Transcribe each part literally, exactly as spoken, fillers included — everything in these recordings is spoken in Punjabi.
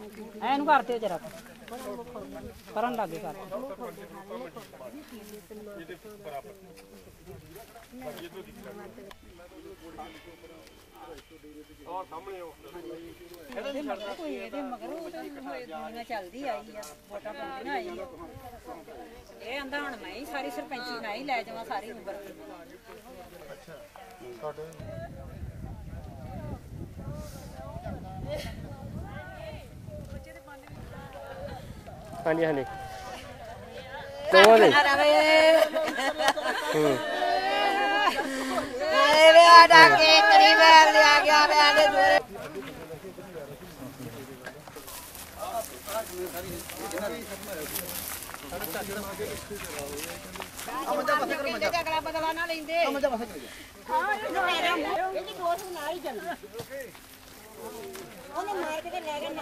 ਐਨੂੰ ਕਰਤੇ ਜਰਾ ਕਰਨ ਲੱਗੇ ਕਰ चलती आई है वोटा पंदियां आई है ये आंदा हुण मैं ही सारी सरपंची मैं ही लै जावां सारी उम्र हाँ जी हाँ जी दोवां ने अगला बदला ना लेंदे ਉਹਨੇ ਮਾਰ ਕੇ ਲੈ ਕੇ ਨਾ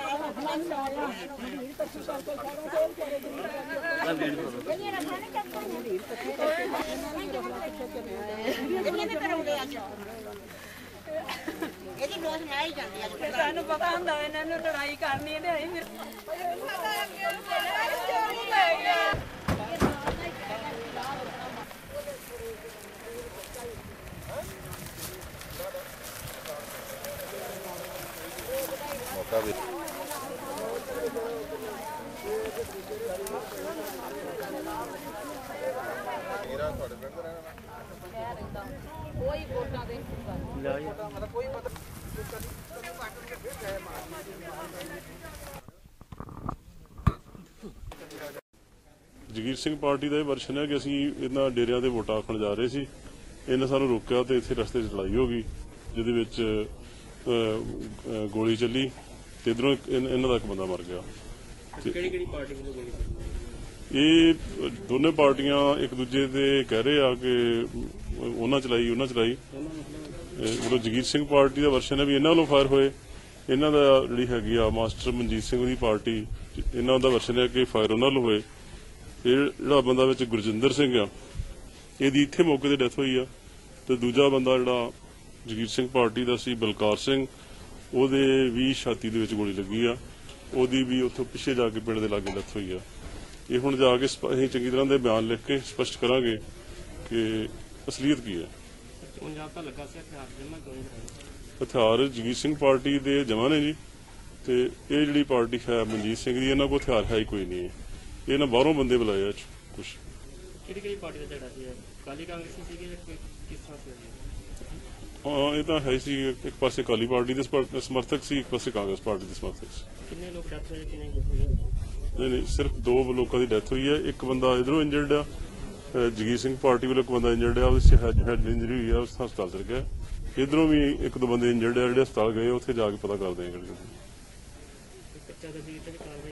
ਇਹਦੀ ਲੋਸ ਨਾ ਹੀ ਜਾਂਦੀ ਆ ਸਾਨੂੰ ਪਤਾ ਹੁੰਦਾ ਇਹਨਾਂ ਨੂੰ ਲੜਾਈ ਕਰਨੀ ਇਹਨੇ ਆਈ ਫਿਰ मौका भी कोई वोटा दे ਜਗੀਰ ਸਿੰਘ ਪਾਰਟੀ ਦਾ ਇਹ ਵਰਸ਼ਨ ਹੈ ਕਿ ਅਸੀਂ ਇਹਨਾਂ ਡੇਰਿਆਂ ਦੇ ਵੋਟਾਂ ਆਖਣ ਜਾ ਰਹੇ ਸੀ। ਇਹਨਾਂ ਸਾਨੂੰ ਰੋਕਿਆ ਤੇ ਇੱਥੇ ਰਸਤੇ 'ਚ ਲੜਾਈ ਹੋ ਗਈ ਜਿਹਦੇ ਵਿੱਚ ਗੋਲੀ ਚੱਲੀ ਤੇ ਇਧਰੋਂ ਇਹਨਾਂ ਦਾ ਇੱਕ ਬੰਦਾ ਮਰ ਗਿਆ। ਕਿਹੜੀ ਕਿਹੜੀ ਪਾਰਟੀ ਵੱਲੋਂ ਗੋਲੀ ਚੱਲੀ? ਇਹ ਦੋਨੇ ਪਾਰਟੀਆਂ ਇੱਕ ਦੂਜੇ ਤੇ ਕਹਿ ਰਹੇ ਆ ਕਿ ਉਹਨਾਂ ਚਲਾਈ ਉਹਨਾਂ ਚਲਾਈ ਉਦੋਂ ਜਗੀਰ ਸਿੰਘ ਪਾਰਟੀ ਦਾ ਵਰਸ਼ਨ ਹੈ ਵੀ ਇਹਨਾਂ ਵੱਲੋਂ ਫਾਇਰ ਹੋਏ। ਇਹਨਾਂ ਦਾ ਜਿਹੜੀ ਹੈਗੀ ਆ ਮਾਸਟਰ ਮਨਜੀਤ ਸਿੰਘ ਦੀ ਪਾਰਟੀ ਇਹਨਾਂ ਦਾ ਵਰਸ਼ਨ ਹੈ ਕਿ ਫਾਇਰ ਉਹਨਾਂ ਵੱਲੋਂ ਹੋਏ। ਇਹ ਜਿਹੜਾ ਬੰਦਾ ਵਿੱਚ ਗੁਰਜਿੰਦਰ ਸਿੰਘ ਆ ਇਹਦੀ ਇੱਥੇ ਮੌਕੇ ਤੇ ਡੈਥ ਹੋਈ ਆ ਤੇ ਦੂਜਾ ਬੰਦਾ ਜਿਹੜਾ ਜਗੀਰ ਸਿੰਘ ਪਾਰਟੀ ਦਾ ਸੀ ਬਲਕਾਰ ਸਿੰਘ ਉਹਦੇ ਵੀ ਛਾਤੀ ਦੇ ਵਿੱਚ ਗੋਲੀ ਲੱਗੀ ਆ ਉਹਦੀ ਵੀ ਉੱਥੋਂ ਪਿੱਛੇ ਜਾ ਕੇ ਪਿੰਡ ਦੇ ਲਾਗੇ ਡੈਥ ਹੋਈ ਆ। ਇਹ ਹੁਣ ਜਾ ਕੇ ਅਸੀਂ ਚੰਗੀ ਤਰ੍ਹਾਂ ਦੇ ਬਿਆਨ ਲਿਖ ਕੇ ਸਪਸ਼ਟ ਕਰਾਂਗੇ ਕਿ ਅਸਲੀਅਤ ਕੀ ਹੈ। ਹਥਿਆਰ ਜਗੀਰ ਸਿੰਘ ਪਾਰਟੀ ਦੇ ਜਮਾਂ ਨੇ ਜੀ ਤੇ ਇਹ ਜਿਹੜੀ ਪਾਰਟੀ ਹੈ ਮਨਜੀਤ ਸਿੰਘ ਦੀ ਇਹਨਾਂ ਕੋਲ ਹਥਿਆਰ ਹੈ ਹੀ ਕੋਈ ਨਹੀਂ। ਇਹਨਾਂ ਬਾਹਰੋਂ ਬੰਦੇ ਬੁਲਾਏ ਆ ਕੁਛ। ਕਿਹੜੀ ਕਿਹੜੀ ਪਾਰਟੀ ਦਾ ਝਗੜਾ ਸੀ? ਕਾਲੀ ਕਾਂਗਰਸੀ ਸੀਗੀ ਜਾਂ ਕਿਸ ਤਰ੍ਹਾਂ ਸੀ? ਹਾਂ ਇਹ ਤਾਂ ਹੈ ਸੀ ਇੱਕ ਪਾਸੇ ਕਾਲੀ ਪਾਰਟੀ ਦੇ ਸਮਰਥਕ ਸੀ ਇੱਕ ਪਾਸੇ ਕਾਂਗਰਸ ਪਾਰਟੀ ਦੇ ਸਮਰਥਕ ਸੀ। ਕਿੰਨੇ ਲੋਕ ਡੈਥ ਹੋਏ ਕਿੰਨੇ? ਨਹੀਂ ਨਹੀਂ ਸਿਰਫ ਦੋ ਲੋਕਾਂ ਦੀ ਡੈਥ ਹੋਈ ਹੈ। ਇੱਕ ਬੰਦਾ ਇਧਰੋਂ ਇੰਜਰਡ ਆ ਜਗੀਰ ਸਿੰਘ ਪਾਰਟੀ ਵੱਲੋਂ ਇੱਕ ਬੰਦਾ ਇੰਜਰਡ ਆ ਉਹਦੀ ਹੈਡ ਇੰਜਰੀ ਹੋਈ ਆ ਉਸ ਹਸਪਤਾਲ ਚਲ ਗਿਆ। ਇਧਰੋਂ ਵੀ ਇੱਕ ਦੋ ਬੰਦੇ ਇੰਜਰਡ ਆ ਜਿਹੜੇ ਹਸਪਤਾਲ ਗਏ ਉੱਥੇ ਜਾ ਕੇ ਪਤਾ ਕਰਦੇ ਆ।